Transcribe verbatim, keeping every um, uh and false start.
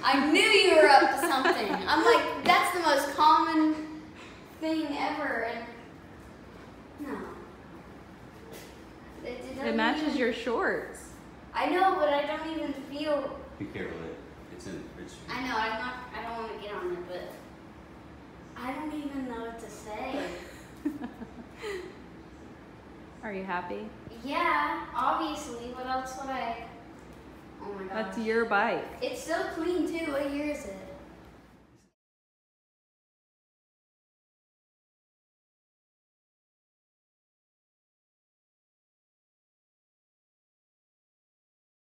I knew you were up to something. I'm like, that's the most common thing ever, and no. It, it, it matches even, your shorts. I know, but I don't even feel. Be careful. It's in. It's. I know. I'm not. I don't want to get on it, but I don't even know what to say. Are you happy? Yeah, obviously. What else would I? Oh my god. That's your bike. It's so clean too. What year is it?